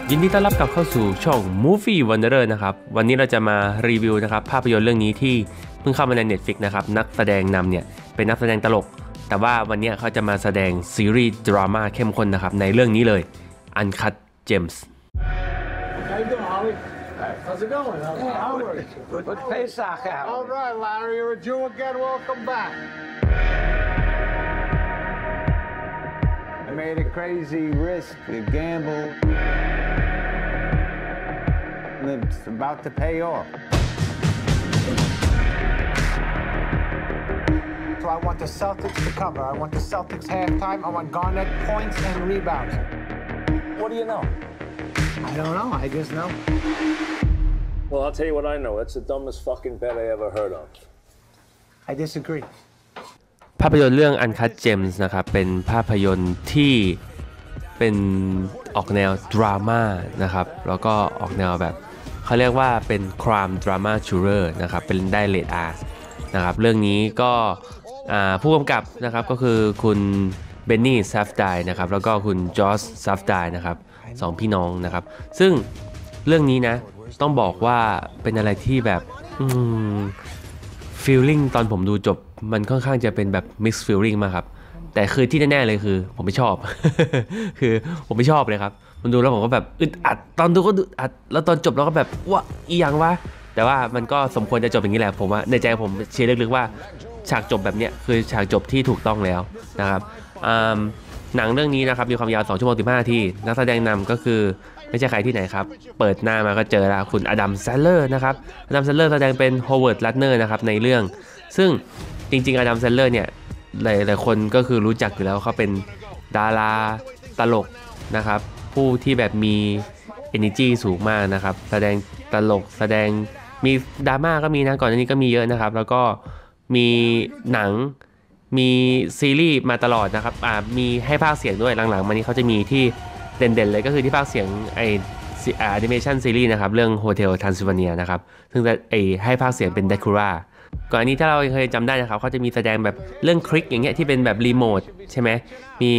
ยินดีต้อนรับกลับเข้าสู่ช่อง Movie Wanderer นะครับวันนี้เราจะมารีวิวนะครับภาพยนตร์เรื่องนี้ที่เพิ่งเข้ามาใน Netflix นะครับนักแสดงนำเนี่ยเป็นนักแสดงตลกแต่ว่าวันนี้เขาจะมาแสดงซีรีส์ดราม่าเข้มข้นนะครับในเรื่องนี้เลย Uncut Gems How you doing, Holly? How's it going? Hey, Howard. What's Pesach out? All right, Larry. You're a Jew again. Welcome back. I made a crazy risk, a gamble, and it's about to pay off. So I want the Celtics to cover. I want the Celtics halftime. I want Garnett points and rebounds. What do you know? I don't know. I just know. Well, I'll tell you what I know. That's the dumbest fucking bet I ever heard of. I disagree. ภาพยนตร์เรื่อง Uncut Gems นะครับเป็นภาพยนตร์ที่เป็นออกแนวดราม่านะครับแล้วก็ออกแนวแบบเขาเรียกว่าเป็น crime drama thriller นะครับเป็นได้เรท R นะครับเรื่องนี้ก็ผู้กำกับนะครับก็คือคุณเบนนี่ซัฟไดนะครับแล้วก็คุณจอร์จซัฟไดนะครับสองพี่น้องนะครับซึ่งเรื่องนี้นะต้องบอกว่าเป็นอะไรที่แบบfeeling ตอนผมดูจบมันค่อนข้างจะเป็นแบบ mixed feeling มากครับแต่คือที่แน่ๆเลยคือผมไม่ชอบ คือผมไม่ชอบเลยครับมันดูแล้วผมก็แบบอึดอัดตอนดูก็อึดอัดแล้วตอนจบเราก็แบบว่าอีหยังวะแต่ว่ามันก็สมควรจะจบอย่างนี้แหละผมว่าในใจผมเชื่อลึกๆว่าฉากจบแบบเนี้ยคือฉากจบที่ถูกต้องแล้วนะครับหนังเรื่องนี้นะครับมีความยาว2 ชั่วโมง 15 นาทีนักแสดงนำก็คือไม่ใช่ใครที่ไหนครับเปิดหน้ามาก็เจอแล้วคุณอดัม แซนเลอร์นะครับอดัม แซนเลอร์แสดงเป็นโฮเวิร์ด ลัตเนอร์นะครับในเรื่องซึ่งจริงๆอดัม แซนเลอร์เนี่ยหลายๆคนก็คือรู้จักอยู่แล้วเขาเป็นดาราตลกนะครับผู้ที่แบบมี energy สูงมากนะครับแสดงตลกแสดงมีดราม่าก็มีนะก่อนหน้านี้ก็มีเยอะนะครับแล้วก็มีหนังมีซีรีส์มาตลอดนะครับมีให้พากย์เสียงด้วยหลังๆมานี้เขาจะมีที่เด่นๆเลยก็คือที่พากย์เสียงแอนิเมชันซีรีส์นะครับเรื่อง Hotel Transylvania นะครับซึ่งให้พากย์เสียงเป็น Dracula ก่อนนี้ถ้าเราเคยจำได้นะครับเขาจะมีแสดงแบบเรื่องคลิกอย่างเงี้ยที่เป็นแบบรีโมทใช่ไหมมี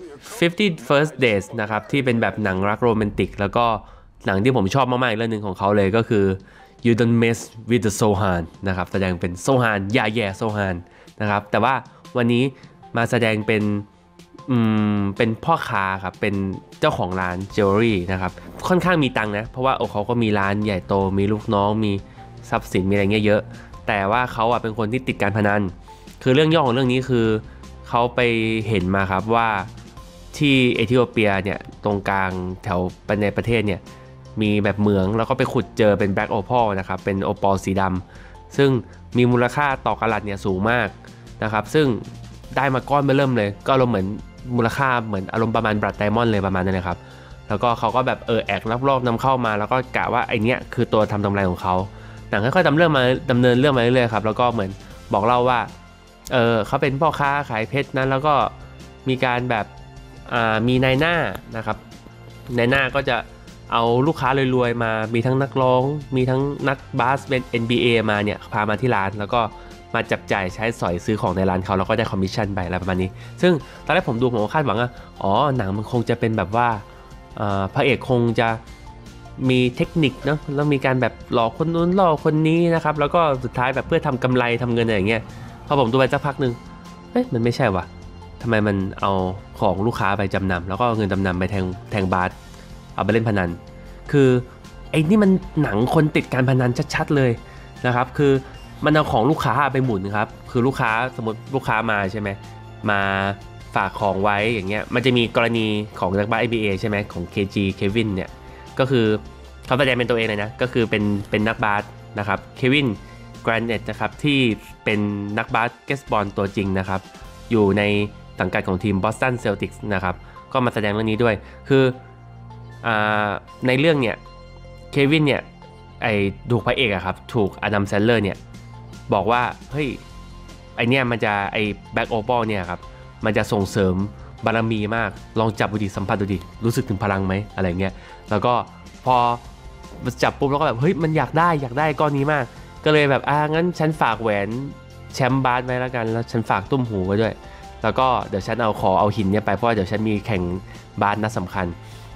50 First Dates นะครับที่เป็นแบบหนังรักโรแมนติกแล้วก็หนังที่ผมชอบมากๆอีกเรื่องนึงของเขาเลยก็คือ You Don't Mess with the Sohan นะครับแสดงเป็นโซฮานอย่าแย่โซฮานนะครับแต่ว่าวันนี้มาแสดงเป็นพ่อค้าครับเป็นเจ้าของร้านจิวเวลรี่นะครับค่อนข้างมีตังค์นะเพราะว่าเขาก็มีร้านใหญ่โตมีลูกน้องมีทรัพย์สินมีอะไรเงี้ยเยอะแต่ว่าเขาเป็นคนที่ติดการพนันคือเรื่องย่อของเรื่องนี้คือเขาไปเห็นมาครับว่าที่เอธิโอเปียเนี่ยตรงกลางแถวในประเทศเนี่ยมีแบบเหมืองแล้วก็ไปขุดเจอเป็นแบล็กโอพอลนะครับเป็นโอปอลสีดำซึ่งมีมูลค่าต่อกะรัตเนี่ยสูงมากนะครับซึ่งได้มาก้อนเริ่มเลยก็อารมณ์เหมือนมูลค่าเหมือนอารมณ์ประมาณบลัดไดมอนด์เลยประมาณนั้นเลยครับแล้วก็เขาก็แบบแอกลักลอบนำเข้ามาแล้วก็กะว่าไอเนี้ยคือตัวทำกำไรของเขาหนังค่อยๆดำเนินเรื่องมาเรื่อยๆครับแล้วก็เหมือนบอกเล่าว่าเขาเป็นพ่อค้าขายเพชรนั้นแล้วก็มีการแบบมีนายหน้านะครับนายหน้าก็จะเอาลูกค้ารวยๆมามีทั้งนักร้องมีทั้งนักบาสเป็น NBA มาเนี่ยพามาที่ร้านแล้วก็มาจับจ่ายใช้สอยซื้อของในร้านเขาแล้วก็ได้คอมมิชชั่นไปอะไรประมาณนี้ซึ่งตอนแรกผมดูผมก็คาดหวังว่าหนังมันคงจะเป็นแบบว่าพระเอกคงจะมีเทคนิคเนาะแล้วมีการแบบหลอกคนนู้นหลอกคนนี้นะครับแล้วก็สุดท้ายแบบเพื่อทำกำไรทำเงินอะไรอย่างเงี้ยพอผมดูไปสักพักนึงมันไม่ใช่ว่ะทำไมมันเอาของลูกค้าไปจำนำแล้วก็เอาเงินจำนำไปแทงบาสเอาไปเล่นพนันคือไอ้นี่มันหนังคนติดการพนันชัดๆเลยนะครับคือมันเอาของลูกค้าไปหมุนครับคือลูกค้าสมมติลูกค้ามาใช่ไหมมาฝากของไว้อย่างเงี้ยมันจะมีกรณีของนักบาส NBA ใช่ไหมของ KG เควินเนี่ยก็คือเขาแสดงเป็นตัวเองเลยนะก็คือเป็นนักบาสนะครับเควินแกรนเนตนะครับที่เป็นนักบาสเกสบอลตัวจริงนะครับอยู่ในสังกัดของทีม Boston Celtics นะครับก็มาแสดงเรื่องนี้ด้วยคือในเรื่องเนี่ยเควินเนี่ยถูกพระเอกครับถูกอดัม แซนเลอร์เนี่ยบอกว่าเฮ้ยไอเนี่ยมันจะแบ็กโอปอลเนี่ยครับมันจะส่งเสริมบารมีมากลองจับดูดิสัมผัสดูดิรู้สึกถึงพลังไหมอะไรเงี้ยแล้วก็พอจับปุ๊บแล้วก็แบบเฮ้ยมันอยากได้ก้อนนี้มากก็เลยแบบงั้นฉันฝากแหวนแชมป์บาสไว้แล้วกันแล้วฉันฝากตุ้มหูไว้ด้วยแล้วก็เดี๋ยวฉันขอเอาหินเนี่ยไปเพราะว่าเดี๋ยวฉันมีแข่งบาสนัดสำคัญ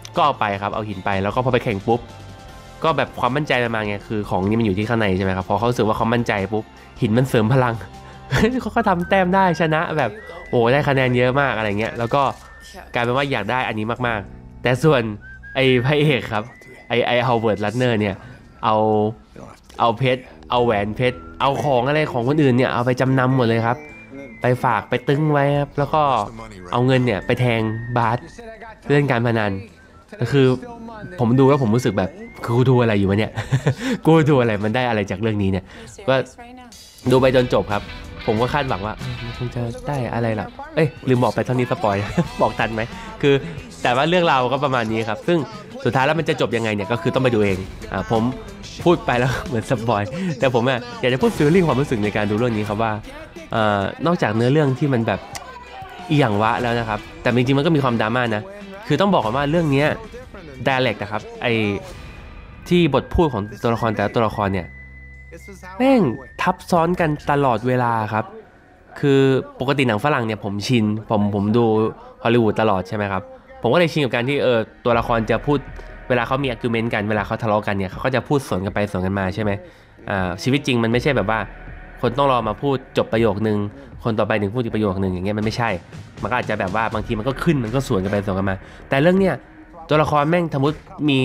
ก็เอาไปครับเอาหินไปแล้วก็พอไปแข่งปุ๊บก็แบบความมั่นใจมาไงคือของนี่มันอยู่ที่ข้างในใช่ไหมครับพอเขารู้สึกว่าเขามั่นใจปุ๊บหินมันเสริมพลัง เขาก็ทำแต้มได้ชนะแบบโอ้ได้คะแนนเยอะมากอะไรเงี้ยแล้วก็กลายเป็นว่าอยากได้อันนี้มากๆแต่ส่วนไอ้พระเอกครับไอ้ฮาวเวิร์ดลัตเนอร์เนี่ยเอาเพชรเอาแหวนเพชรเอาของอะไรของคนอื่นเนี่ยเอาไปจำนำหมดเลยครับไปฝากไปตึ้งไว้ครับแล้วก็เอาเงินเนี่ยไปแทงบาสเล่นการพนันก็คือผมดูแล้วผมรู้สึกแบบกูดูอะไรอยู่วะเนี่ย กูดูอะไรมันได้อะไรจากเรื่องนี้เนี่ยก็ดูไปจนจบครับผมก็คาดหวังว่ามันคงจะได้อะไรล่ะลืมบอกไปเท่านี้สปอย บอกทันไหมคือแต่ว่าเรื่องราวก็ประมาณนี้ครับซึ่งสุดท้ายแล้วมันจะจบยังไงเนี่ยก็คือต้องไปดูเองผมพูดไปแล้ว เหมือนสปอยแต่ผมอยากจะพูดฟีลลิ่งความรู้สึกในการดูเรื่องนี้ครับว่านอกจากเนื้อเรื่องที่มันแบบอีหยังวะแล้วนะครับแต่จริงๆมันก็มีความดราม่านะคือต้องบอกก่อนว่าเรื่องนี้dialect นะครับไอที่บทพูดของตัวละครแต่ละตัวละครเนี่ยแม่งทับซ้อนกันตลอดเวลาครับคือปกติหนังฝรั่งเนี่ยผมชินผมดูฮอลลีวูดตลอดใช่ไหมครับผมก็เลยชินกับการที่ตัวละครจะพูดเวลาเขามีอาร์กิวเมนต์กันเวลาเขาทะเลาะกันเนี่ยเขาก็จะพูดสวนกันไปสวนกันมาใช่ไหมชีวิตจริงมันไม่ใช่แบบว่าคนต้องรอมาพูดจบประโยคนึงคนต่อไปถึงพูดอีกประโยคนึงอย่างเงี้ยมันไม่ใช่มันก็อาจจะแบบว่าบางทีมันก็ขึ้นมันก็สวนกันไปสวนกันมาแต่เรื่องเนี้ยตัวละครแม่งสมมติมี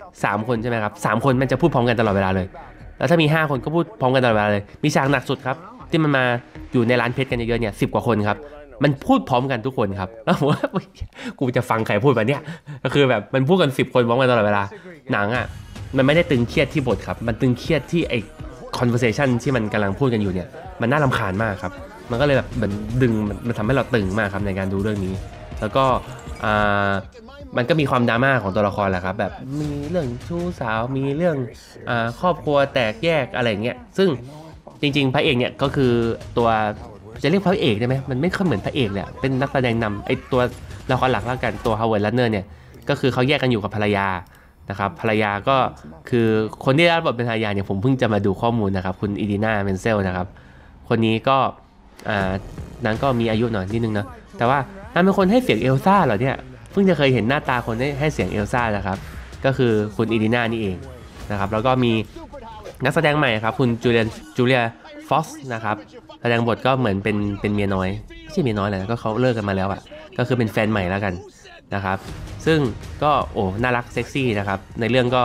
3คนใช่ไหมครับ3คนมันจะพูดพร้อมกันตลอดเวลาเลยแล้วถ้ามี5คนก็พูดพร้อมกันตลอดเวลาเลยมีฉากหนักสุดครับที่มันมาอยู่ในร้านเพชรกันเยอะๆเนี่ย10 กว่าคนครับมันพูดพร้อมกันทุกคนครับแล้วผมว่ากูจะฟังใครพูดแบบเนี้ยก็คือแบบมันพูดกัน10 คนพร้อมกันตลอดเวลาหนังมันไม่ได้ตึงเครียดที่บทครับมันตึงเครียดที่ไอ้ conversation ที่มันกำลังพูดกันอยู่เนี่ยมันน่ารำคาญมากครับมันก็เลยแบบเหมือนดึงมันทำให้เราตึงมากครับในการดูเรื่องนี้แล้วก็มันก็มีความดราม่าของตัวละครแหละครับแบบมีเรื่องชู้สาวมีเรื่องครอบครัวแตกแยกอะไรเงี้ยซึ่งจริงๆพระเอกเนี่ยก็คือตัวจะเรียกพระเอกได้ไหมมันไม่ค่อยเหมือนพระเอกเลยเป็นนักแสดงนำไอตัวละครหลักแล้วกันตัวฮาวเวิร์ดลัตเนอร์เนี่ยก็คือเขาแยกกันอยู่กับภรรยานะครับภรรยาก็คือคนที่รับบทเป็นภรรยาเนี่ยผมเพิ่งจะมาดูข้อมูลนะครับคุณอีดีนาเมนเซลนะครับคนนี้ก็นางก็มีอายุหน่อยนิดนึงนะแต่ว่านางเป็นคนให้เสียงเอลซ่าเหรอเนี่ยเพิ่งจะเคยเห็นหน้าตาคนให้เสียงเอลซ่านะครับก็คือคุณอีดีนานี่เองนะครับแล้วก็มีนักแสดงใหม่ครับคุณจูเลียฟอสนะครับแสดงบทก็เหมือนเป็นเมียน้อยไม่ใช่เมียน้อยเลยก็เขาเลิกกันมาแล้วก็คือเป็นแฟนใหม่แล้วกันนะครับซึ่งก็น่ารักเซ็กซี่นะครับในเรื่องก็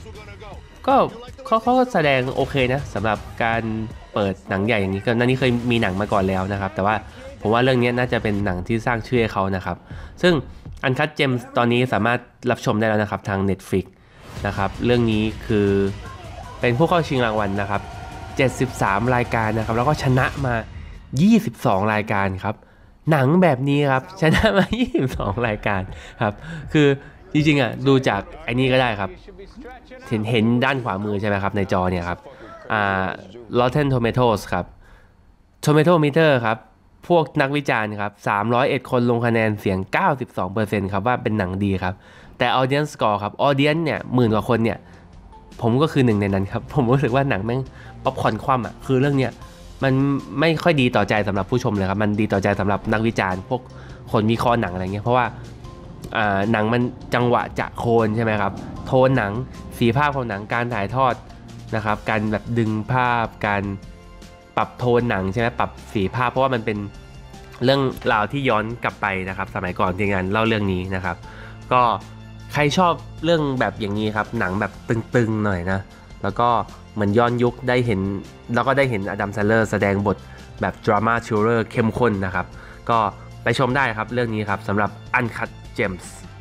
เขาแสดงโอเคนะสำหรับการเปิดหนังใหญ่อย่างนี้ก็นั่นนี่เคยมีหนังมาก่อนแล้วนะครับแต่ว่าผมว่าเรื่องนี้น่าจะเป็นหนังที่สร้างชื่อให้เขานะครับซึ่งUncut Gems ตอนนี้สามารถรับชมได้แล้วนะครับทาง Netflix นะครับเรื่องนี้คือเป็นผู้เข้าชิงรางวัลนะครับ73รายการนะครับแล้วก็ชนะมา22รายการครับหนังแบบนี้ครับชนะมา22รายการครับคือจริงๆดูจากไอ้นี่ก็ได้ครับเห็นด้านขวามือใช่ไหมครับในจอเนี่ยครับRotten Tomatoes ครับ Tomato Meter ครับพวกนักวิจารณ์ครับ301คนลงคะแนนเสียง 92% ครับว่าเป็นหนังดีครับแต่ Audience Score ครับ Audience เนี่ย10,000 กว่าคนเนี่ยผมก็คือหนึ่งในนั้นครับผมรู้สึกว่าหนังแม่งป๊อปคอร์นคว่ำคือเรื่องเนี้ยมันไม่ค่อยดีต่อใจสำหรับผู้ชมเลยครับมันดีต่อใจสำหรับนักวิจารณ์พวกคนวิเคราะห์หนังอะไรเงี้ยเพราะว่าหนังมันจังหวะจะโคนใช่ไหมครับโทนหนังสีภาพของหนังการถ่ายทอดนะครับการแบบดึงภาพการปรับโทนหนังใช่ไหมปรับสีภาพเพราะว่ามันเป็นเรื่องราวที่ย้อนกลับไปนะครับสมัยก่อนทีมงานเล่าเรื่องนี้นะครับก็ใครชอบเรื่องแบบอย่างนี้ครับหนังแบบตึงๆหน่อยนะแล้วก็เหมือนย้อนยุคได้เห็นแล้วก็ได้เห็นอดัม แซนเลอร์แสดงบทแบบดราม่าทริลเลอร์เข้มข้นนะครับก็ไปชมได้ครับเรื่องนี้ครับสำหรับ Uncut Gems